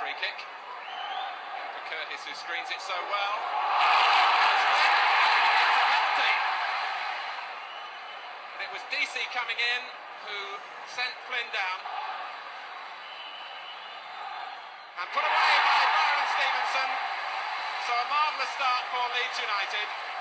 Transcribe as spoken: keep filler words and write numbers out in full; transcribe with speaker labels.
Speaker 1: free kick. For Curtis, who screens it so well. And it was D C coming in who sent Flynn down. And put away by Byron Stevenson. So a marvellous start for Leeds United.